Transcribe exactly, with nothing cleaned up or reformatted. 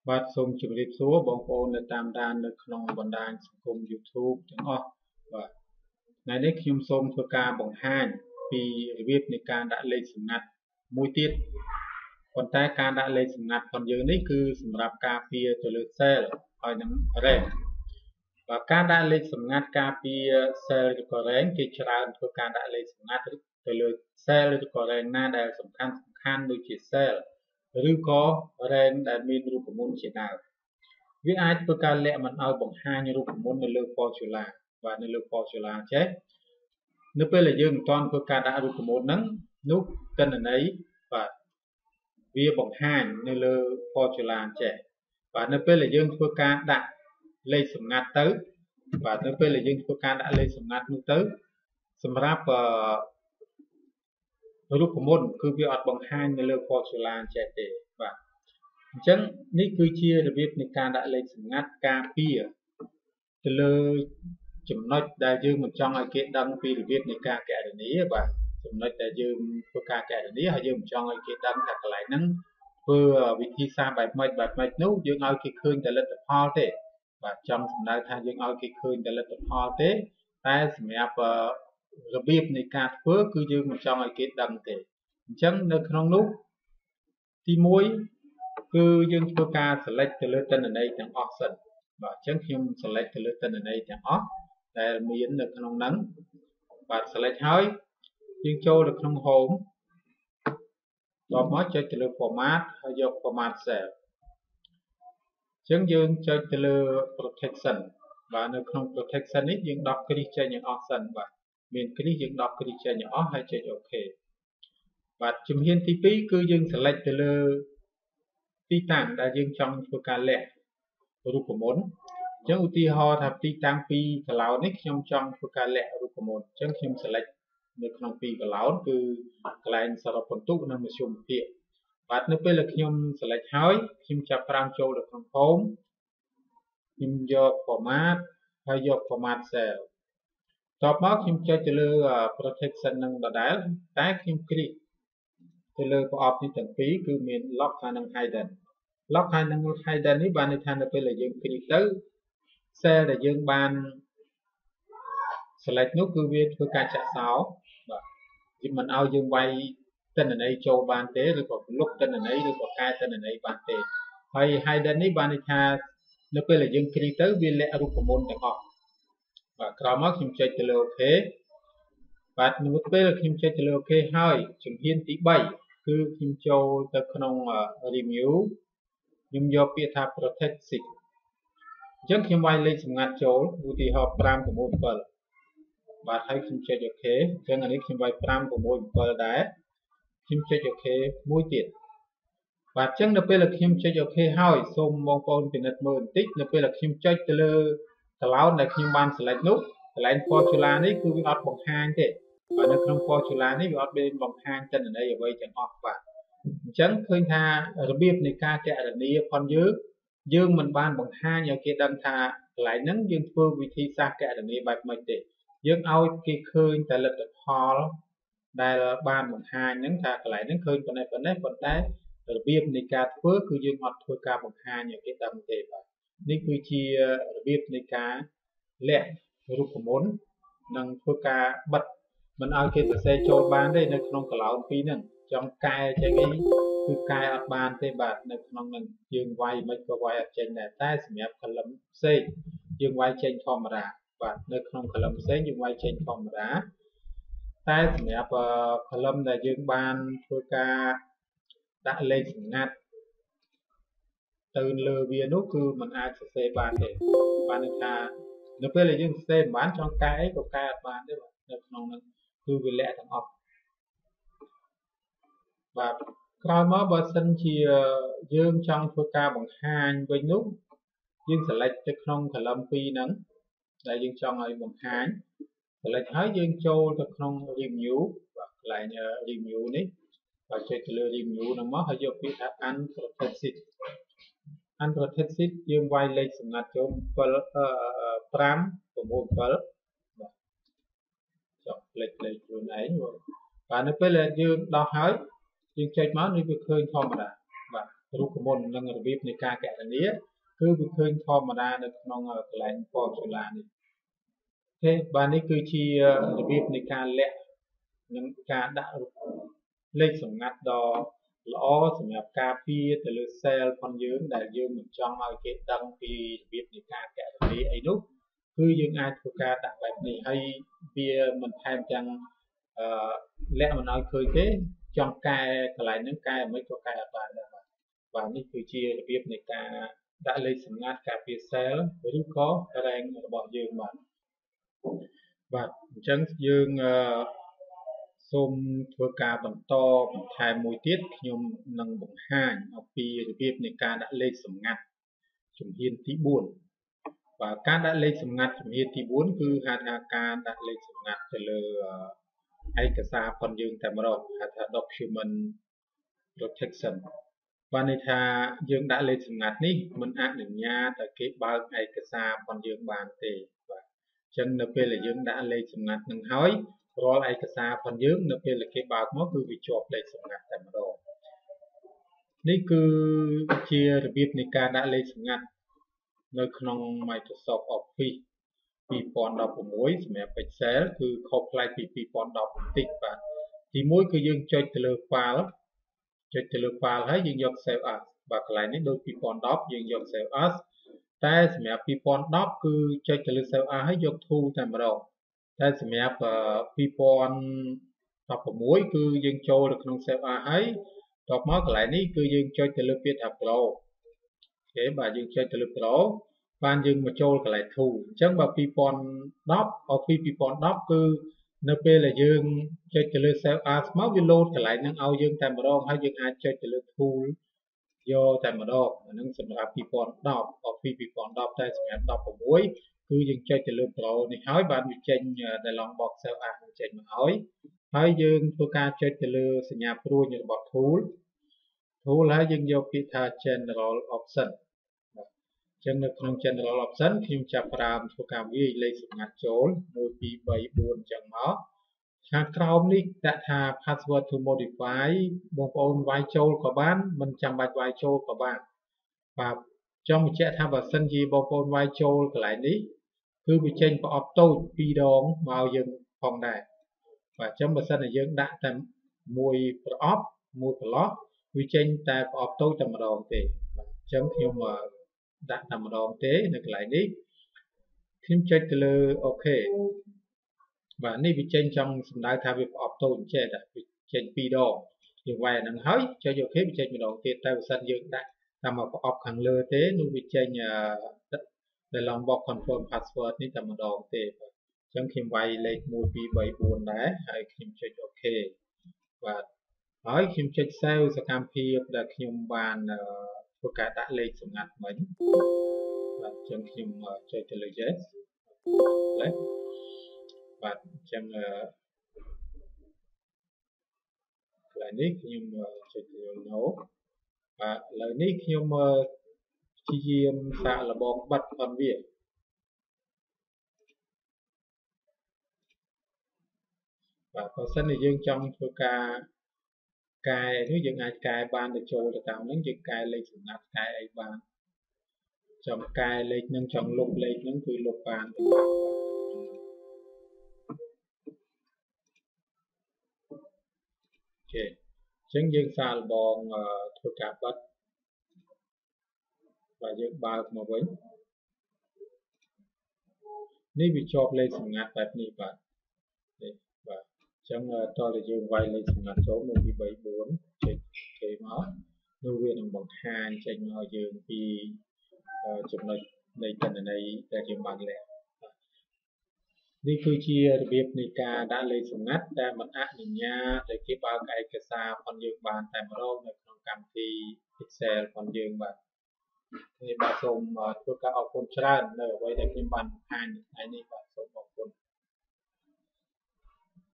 បាទសូមជម្រាបសួរបងប្អូននៅតាមដាននៅក្នុងបណ្ដាញសង្គម YouTube ទាំងអស់បាទថ្ងៃនេះខ្ញុំសូមធ្វើការបង្ហាញពីរបៀបនៃការដាក់លេខសម្ងាត់មួយទៀតប៉ុន្តែការដាក់លេខសម្ងាត់របស់យើងនេះគឺសម្រាប់ការពារទៅលើ cell ហើយនឹង RAM បាទការដាក់លេខសម្ងាត់ការពារ cell ឬក៏ RAM គេច្រើនធ្វើការដាក់លេខសម្ងាត់ទៅលើ cell ឬក៏ RAM ណាដែលសំខាន់សំខាន់ដូចជា cell ឬក៏ RAM ដែលមានរូបមន្តជាដើមវាអាចធ្វើការលាក់មិនឲ្យបង្ហាញរូបមន្តនៅលើ formula បាទនៅលើ formula ចេះនៅពេលដែលយើងមិនទាន់ធ្វើការដាក់រូបមន្តហ្នឹងនោះទិន្នន័យបាទវាបង្ហាញនៅលើ formula ចេះបាទនៅពេលដែលយើងធ្វើការដាក់លេខសម្ងាត់ទៅបាទនៅពេលដែលយើងធ្វើការដាក់លេខសម្ងាត់នោះទៅសម្រាប់រូបមន្តគឺវាអត់បង្ហាញនៅលើ formula ចេះទេបាទអញ្ចឹងនេះគឺជារបៀបនៃការដាក់លេខសម្ងាត់ការពារទៅលើចំណុចដែលយើងមិនចង់ឲ្យគេដឹងពីរបៀបនៃការគណនាបាទចំណុចដែលយើងធ្វើការគណនាហើយយើងមិនចង់ឲ្យគេដឹងថាកន្លែងហ្នឹងធ្វើវិធីសាស្ត្របែបម៉េចបែបម៉េចនោះយើងឲ្យគេឃើញតែលទ្ធផលទេបាទចង់សំដៅថាយើងឲ្យគេឃើញតែលទ្ធផលទេតែសម្រាប់របៀបនៃការធ្វើគឺយើងមិនចង់ឲ្យគេដឹងទេអញ្ចឹងនៅក្នុងនោះទីមួយគឺយើងធ្វើការ select ទៅលើទិន្នន័យទាំងអស់សិនបាទអញ្ចឹងខ្ញុំ select ទៅលើទិន្នន័យទាំងអស់ដែលមាននៅក្នុងហ្នឹងបាទ select ហើយយើងចូលទៅក្នុង home តមកចុចទៅលើ format ហើយយក format cell អញ្ចឹងយើងចុចទៅលើ protection បាទនៅក្នុង protection នេះយើងដកគ្រីសចេញឲ្យអស់សិនបាទមានគ្រីសយើងដកគ្រីសចេញឲ្យអស់ហើយចុច OK បាទជំហានទីពីរគឺយើង select ទៅលើទីតាំងដែលយើងចង់ធ្វើការលាក់រូបមន្តអញ្ចឹងឧទាហរណ៍ថាទីតាំងពីរ cloud នេះខ្ញុំចង់ធ្វើការលាក់រូបមន្តអញ្ចឹងខ្ញុំ select នៅក្នុងពីរ cloud គឺកន្លែងសរុបបន្ទុកនិងមធ្យមភាគបាទនៅពេលដែលខ្ញុំ select ហើយខ្ញុំចាប់ផ្ដើមចូលទៅក្នុង home ខ្ញុំយក format ហើយយក format cell តបមកខ្ញុំចុចទៅលើ protection នឹងដដែលតែខ្ញុំគ្លីកទៅលើប្រអប់នេះទាំងពីរគឺមាន lock ហើយនិង hidden lock ហើយនិង hidden នេះបានន័យថានៅពេលដែលយើងគ្លីកទៅ cell ដែលយើងបាន select នោះគឺវាធ្វើការចាក់សោបាទវាមិនឲ្យយើងវាយទិន្នន័យចូលបានទេឬក៏លុបទិន្នន័យឬក៏កែទិន្នន័យបានទេហើយ hidden នេះបានន័យថានៅពេលដែលយើងគ្លីកទៅវាលាក់រូបមន្តទាំងអស់បាទក្រោយមកខ្ញុំចុចទៅលើ OK បាទនៅពេលខ្ញុំចុចទៅលើ OK ហើយជំហានទីបីគឺខ្ញុំចូលទៅក្នុង review ខ្ញុំយកពាក្យថា protect six អញ្ចឹងខ្ញុំវាយលេខសម្ងាត់ចូលឧទាហរណ៍five six sevenបាទហើយខ្ញុំចុច OK អញ្ចឹងអានេះខ្ញុំវាយfive six sevenដែរខ្ញុំចុច OK មួយទៀតបាទអញ្ចឹងនៅពេលដែលខ្ញុំចុច OK ហើយសូមបងប្អូនពិនិត្យមើលបន្តិចនៅពេលដែលខ្ញុំចុចទៅលើ cloud ដែលខ្ញុំបាន select នោះកន្លែង formula នេះគឺវាអត់បង្ហាញទេហើយនៅក្នុង formula នេះវាអត់មានបង្ហាញទិន្នន័យអ្វីទាំងអស់បាទអញ្ចឹងឃើញថារបៀបនៃការគណនាផងយើងយើងមិនបានបង្ហាញឲ្យគេដឹងថាកន្លែងហ្នឹងយើងធ្វើវិធីសាស្ត្រគណនាបែបម៉េចទេយើងឲ្យគេឃើញតែលទ្ធផលដែលបានបង្ហាញហ្នឹងថាកន្លែងហ្នឹងឃើញប៉ុណ្ណេះប៉ុណ្ណេះប៉ុន្តែរបៀបនៃការធ្វើគឺយើងអត់ធ្វើការបង្ហាញឲ្យគេដឹងទេបាទនេះគឺជារបៀបនៃការលាក់រូបមន្តនិងធ្វើការបិទមិនឲ្យគេសរសេរចូលបានទេនៅក្នុង cloud ពីរហ្នឹងចង់កែចេញអីគឺកែអត់បានទេបាទនៅក្នុងហ្នឹងយើងវាយមិនក៏វាយអត់ចេញដែរតែសម្រាប់ column ផ្សេងយើងវាយចេញធម្មតាបាទនៅក្នុង column ផ្សេងយើងវាយចេញធម្មតាតែសម្រាប់ column ដែលយើងបានធ្វើការដាក់លេខសម្ងាត់ទៅលើវានោះគឺมันអាចសរសេរបានទេបានន័យថានៅពេលដែលយើងសរសេរមិនបានចង់កែអីក៏កែអត់បានទេបាទនៅក្នុងហ្នឹងគឺវាលាក់ទាំងអស់បាទក្រោយមកបើសិនជាយើងចង់ធ្វើការបង្ហាញវិញនោះយើង select ទៅក្នុង column ពីរហ្នឹងដែលយើងចង់ឲ្យបង្ហាញ select ហើយយើងចូលទៅក្នុង review បាទកន្លែង review នេះបាទចុចទៅលើ review ហ្នឹងមកហើយយកពាក្យថា unprotected unprotected យើងវាយលេខសម្ងាត់ចូលfive six sevenបាទចុះលេខលេខខ្លួនឯងបាទនៅពេលដែលយើងដោះហើយយើងចុចមកនេះវាឃើញធម្មតាបាទរូបមន្តនិងរបៀបនៃការកណនាគឺវាឃើញធម្មតានៅក្នុងកន្លែង formula នេះទេបាទនេះគឺជារបៀបនៃការលាក់និងការដាក់លេខសម្ងាត់ដ៏ល្អសម្រាប់ការពារទៅលើ cell របស់យើងដែលយើងមិនចង់ឲ្យគេដឹងពីរបៀបនៃការកណនាអីនោះគឺយើងអាចធ្វើការដាក់បែបនេះហើយវាមិនថែមទាំងអឺលាក់មិនឲ្យឃើញទេចង់កែកន្លែងហ្នឹងកែមិនក៏កែអត់បានដែរបាទបាទនេះគឺជារបៀបនៃការដាក់លេខសម្ងាត់ការពារ cell ឬក៏ rank របស់យើងបាទបាទអញ្ចឹងយើងអឺសូមធ្វើការបន្តបន្ថែមមួយទៀតខ្ញុំនឹងបង្ហាញអំពីរបៀបនៃការដាក់លេខសម្ងាត់ជំហានទីbốnបាទការដាក់លេខសម្ងាត់ជំហានទីbốnគឺហៅថាការដាក់លេខសម្ងាត់ទៅលើឯកសាររបស់យើងតែម្ដងហៅថា document protection បានន័យថាយើងដាក់លេខសម្ងាត់នេះមិនអនុញ្ញាតឲ្យគេបើកឯកសាររបស់យើងបានទេបាទអញ្ចឹងនៅពេលដែលយើងដាក់លេខសម្ងាត់នឹងហើយរាល់ឯកសាររបស់យើងនៅពេលដែលគេបើកមកគឺវាជាប់លេខសម្ងាត់តែម្ដងនេះគឺជារបៀបនៃការដាក់លេខសម្ងាត់នៅក្នុង Microsoft Office ពីរពាន់ដប់ប្រាំមួយសម្រាប់ Excel គឺខុសប្លែកពីពីរពាន់ដប់បន្តិចបាទទីមួយគឺយើងចុចទៅលើ file ចុចទៅលើ file ហើយយើងយក save as បាទកន្លែងនេះដូចពីរពាន់ដប់យើងយក save as តែសម្រាប់ពីរពាន់ដប់គឺចុចទៅលើ save as ហើយយក tool តែម្ដងតែសម្រាប់ពីរពាន់ដប់ប្រាំមួយគឺយើងចូលទៅក្នុង save as ហើយតបមកកន្លែងនេះគឺយើងចុចទៅលើពាក្យថា pro អូខេបាទយើងចុចទៅលើ pro បានយើងមកចូលកន្លែង tool អញ្ចឹងបើពីរពាន់ដប់ Office ពីរពាន់ដប់គឺនៅពេលដែលយើងចុចទៅលើ save as មកវា load កន្លែងហ្នឹងឲ្យយើងតែម្ដងហើយយើងអាចចុចទៅលើ tool យកតែម្ដងអាហ្នឹងសម្រាប់ពីរពាន់ដប់ Office ពីរពាន់ដប់តែសម្រាប់ដប់ប្រាំមួយគឺយើងចុចទៅលើ pro នេះហើយបានវាចេញ dialog box save as ចេញមកឲ្យហើយយើងធ្វើការចុចទៅលើសញ្ញាព្រួញរបស់ tool tool ហើយយើងយកពាក្យថា general option អញ្ចឹងនៅក្នុង general option ខ្ញុំចាប់ផ្ដើមធ្វើការវាយលេខសម្ងាត់ចូលមួយ ពីរ បី បួនអញ្ចឹងមកខាងក្រោមនេះដាក់ថា password to modify បងប្អូនវាយចូលក៏បានមិនចាំបាច់វាយចូលក៏បានបាទចង់បញ្ជាក់ថាបើសិនជាបងប្អូនវាយចូលកន្លែងនេះគឺវាចេញប្រអប់តូចពីរដងមកយើងផងដែរបាទអញ្ចឹងបើសិនជាយើងដាក់តែមួយប្រអប់មួយប្រឡោះវាចេញតែប្រអប់តូចតែម្ដងទេបាទអញ្ចឹងខ្ញុំដាក់តែម្ដងទេនៅកន្លែងនេះខ្ញុំចុចទៅលើអូខេបាទនេះវាចេញចង់សំដៅថាវាប្រអប់តូចអញ្ចឹងវាចេញពីរដងយើងវាយអាហ្នឹងហើយចុចអូខេវាចេញម្ដងទៀតតែបើសិនយើងដាក់តាមមកប្រអប់ខាងលើទេនោះវាចេញដែលឡង box confirm password នេះតែម្ដងទេបាទអញ្ចឹងខ្ញុំវាយលេខមួយ ពីរ បី បួនដែរហើយខ្ញុំចុចអូខេបាទហើយខ្ញុំចុច save សកម្មភាពដែលខ្ញុំបានធ្វើការដាក់លេខសម្ងាត់មិញបាទអញ្ចឹងខ្ញុំចុចទៅលើ yes បាទអញ្ចឹងកន្លែងនេះខ្ញុំចុចទៅលើ no បាទឥឡូវនេះខ្ញុំព្យាយាមសាកល្បងបិទផងវាបាទបើសិនជាយើងចង់ធ្វើការកែនេះយើងអាចកែបានទៅចូលទៅតាមហ្នឹងយើងកែលេខសម្ងាត់កែអីបានចង់កែលេខនឹងចង់លុបលេខនឹងគឺលុបបានអូខេអញ្ចឹងយើងសាកល្បងធ្វើការបិទបាទយើងបើកមកវិញនេះវាជាប់លេខសម្ងាត់បែបនេះបាទនេះបាទអញ្ចឹងតើយើងវាយលេខសម្ងាត់ចូលមួយ ពីរ បី បួនចុចគេមកនោះវានឹងបង្ហាញចេញមកឲ្យយើងពីចំណុចនៃគណនីដែលយើងបានលាក់នេះគឺជារបៀបនៃការដាក់លេខសម្ងាត់ដែលមិនអនុញ្ញាតឲ្យគេបើកឯកសាររបស់យើងបានតែម្ដងនៅក្នុងកម្មវិធី Excel របស់យើងបាទនេះបាទសូមធ្វើការអរគុណច្រើននៅអ្វីដែលខ្ញុំបានបង្ហាញថ្ងៃនេះបាទសូម